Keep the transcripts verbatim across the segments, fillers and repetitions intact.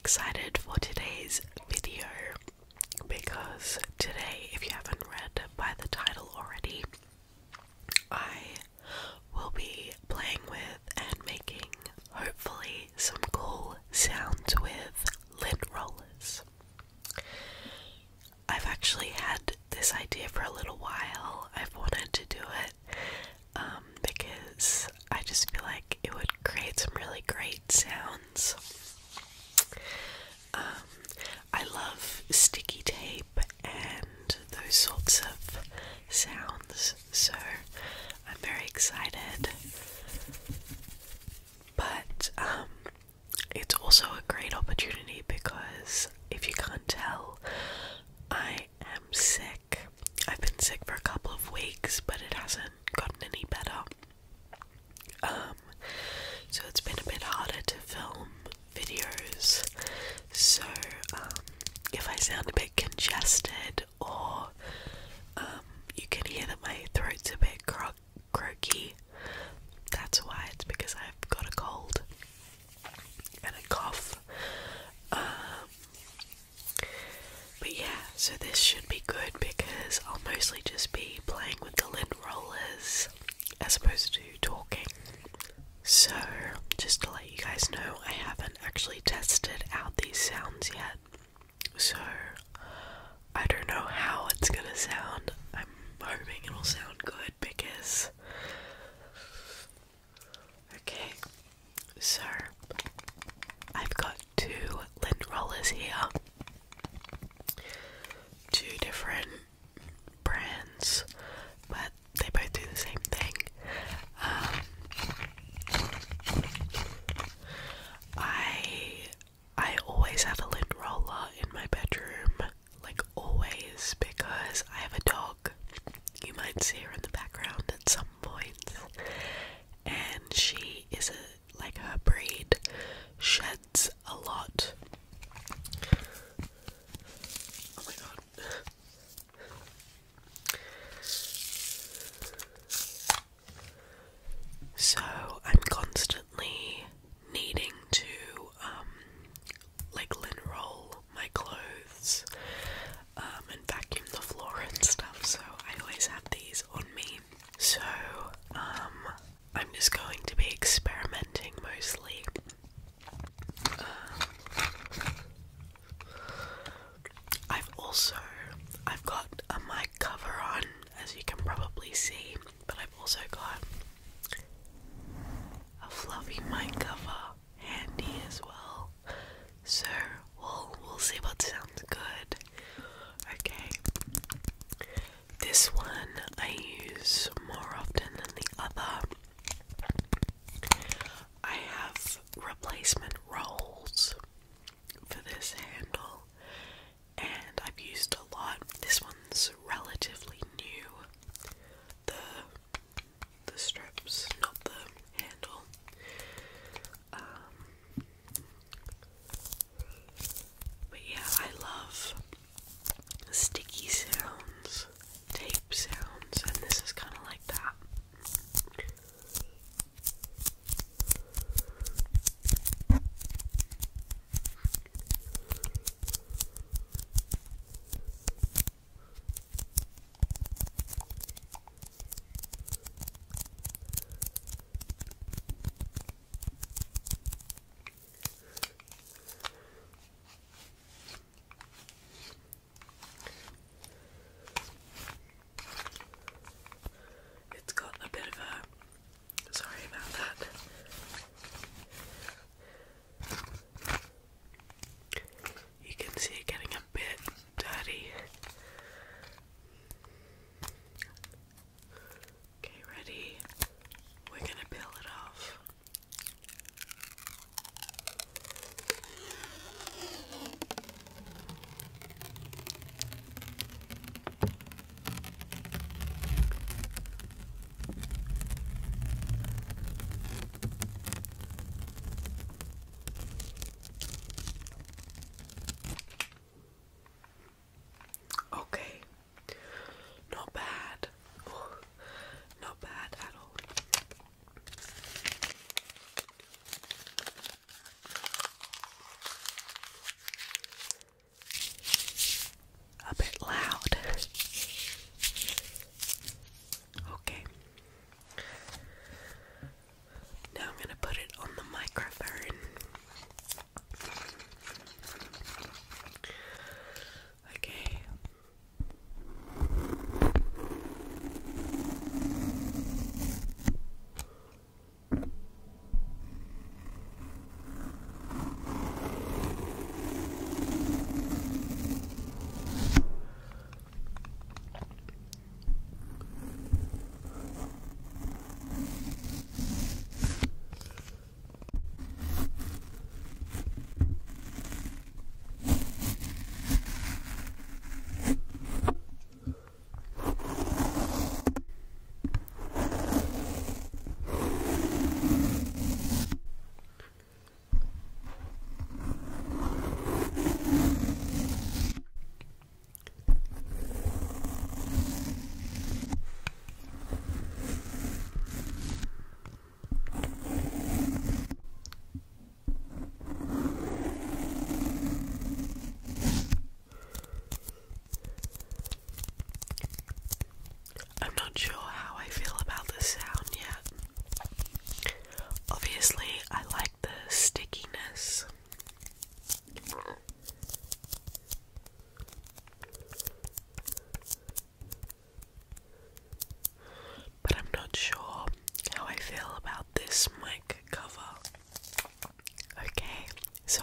excited for today's video because today, if you haven't read by the title already, I will be playing with and making, hopefully, some cool sounds with lint rollers. I've actually had this idea for a little while. I've wanted to do it um, because I just feel like it would create some really great sounds. Um, I love sticky tape and those sorts of sounds, so I'm very excited. But um, it's also a great opportunity because, if you can't tell, I am sick. I've been sick for a couple of weeks, but it hasn't gotten any better. Um, so it's been a bit harder to film videos. So um, if I sound a bit congested, or um, you can hear that my throat's a bit cro croaky, that's why. It's because I've got a cold and a cough. Um, but yeah, so this should be good because I'll mostly just be playing with the lint rollers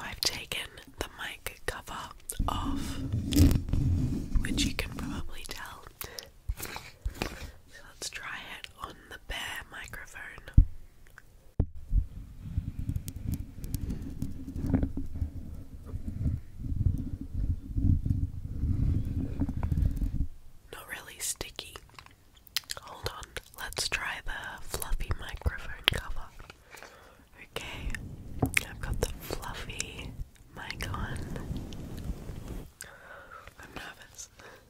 I've taken the mic cover off, which you can probably tell. So let's try it on the bare microphone. Not really sticky. Hold on, let's try the fluffy microphone cover. Okay, I've got the fluffy mic on. I'm nervous.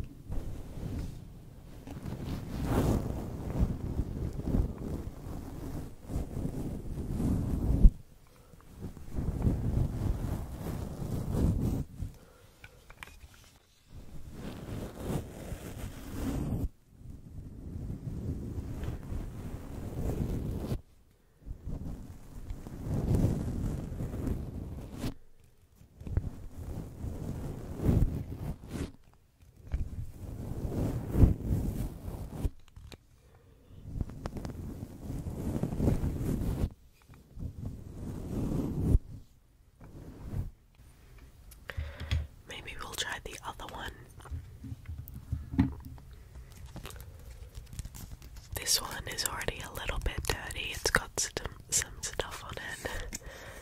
Maybe we'll try the other one. This one is already a little bit dirty. It's got some, some stuff on it.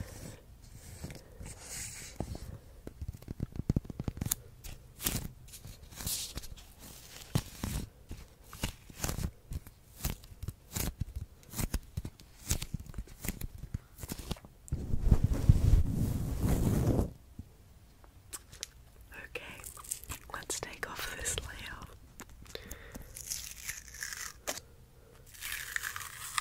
Okay, let's take off this layer.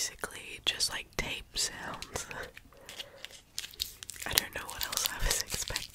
basically just like tape sounds. I don't know what else I was expecting.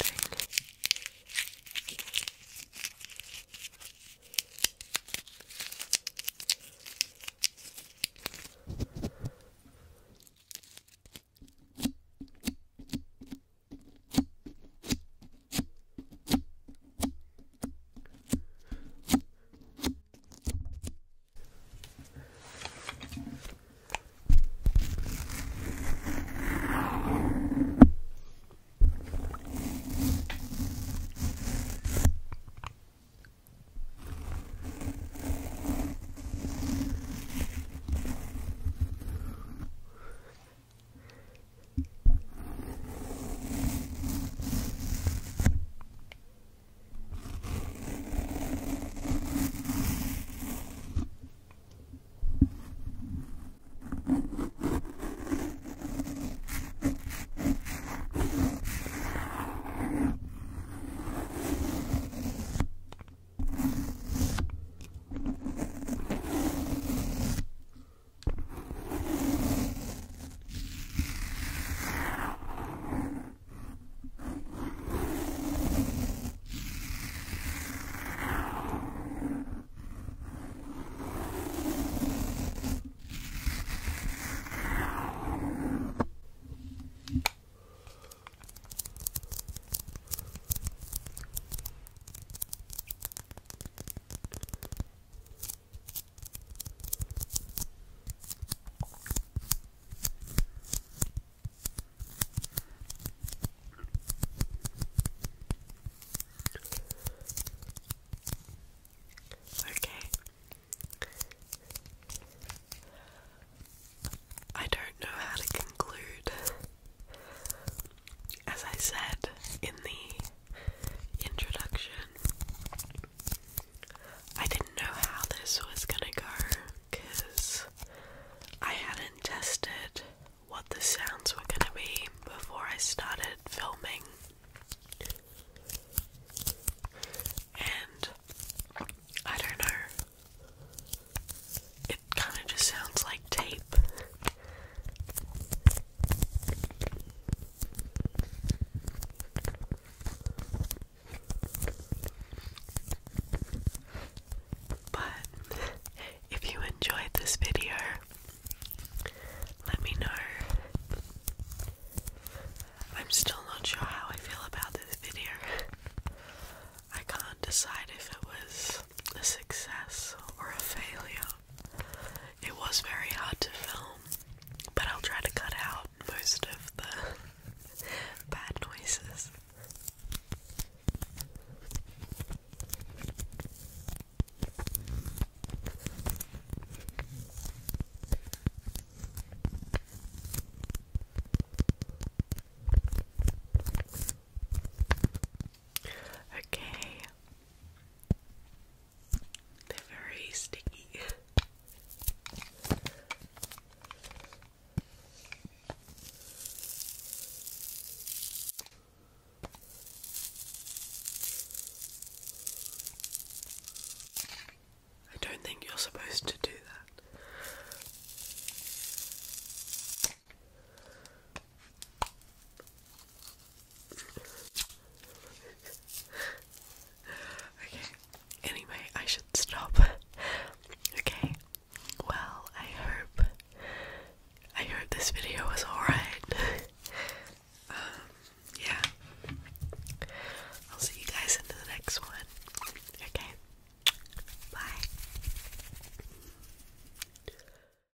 Decide if it was a success or a failure. It was very hard to